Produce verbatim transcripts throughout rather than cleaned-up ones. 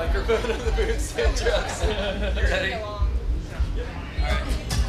Microphone in the boots and drugs. You ready? Alright.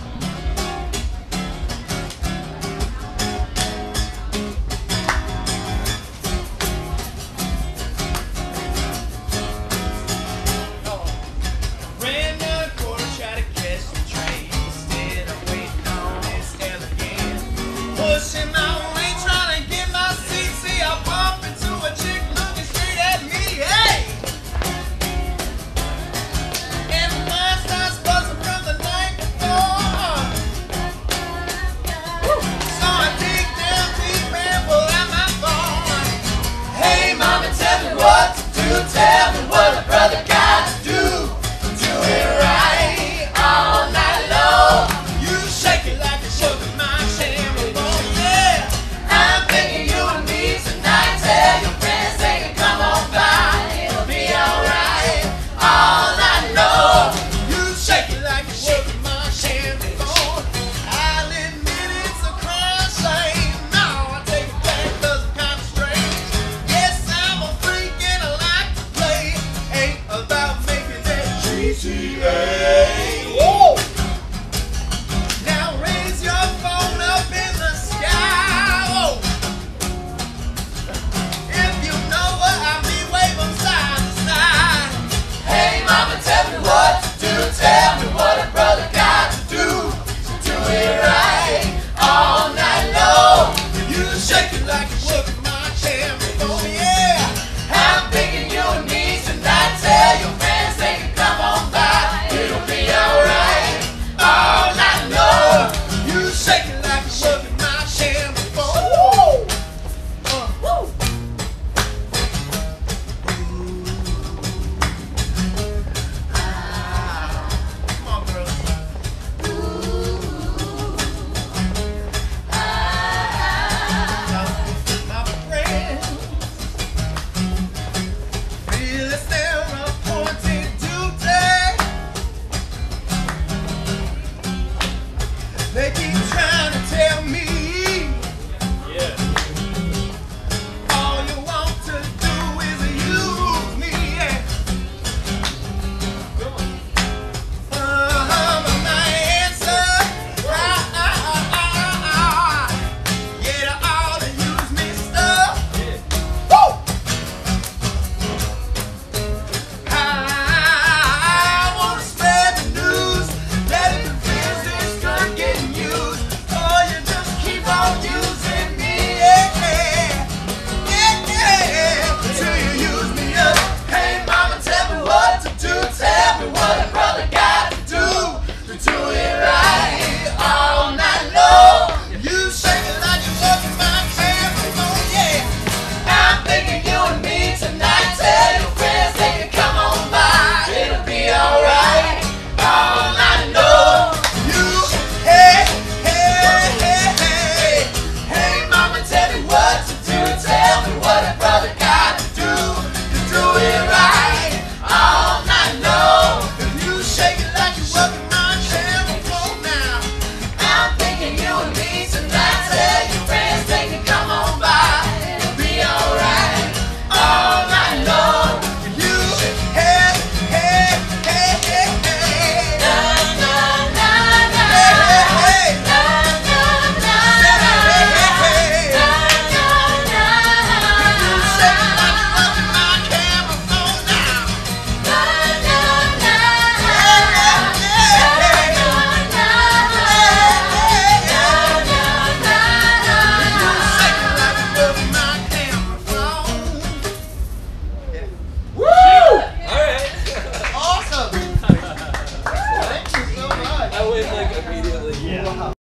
Tell me what a brother got to do to do it right all night long. You shake it like a sugar my champagne. Yeah, I'm thinking you and me tonight. Tell your friends they can come on by. It'll be alright all night long. You shake it like a sugar my champagne. I'll admit it's a crime shame. No, I take it back 'cause I'm kinda strange. Yes, I'm a freak and I like about making that G T A.